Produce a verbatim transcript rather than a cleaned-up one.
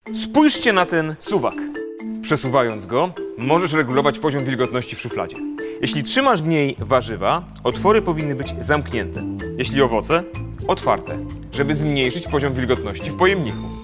Spójrzcie na ten suwak. Przesuwając go, możesz regulować poziom wilgotności w szufladzie. Jeśli trzymasz w niej warzywa, otwory powinny być zamknięte. Jeśli owoce, otwarte, żeby zmniejszyć poziom wilgotności w pojemniku.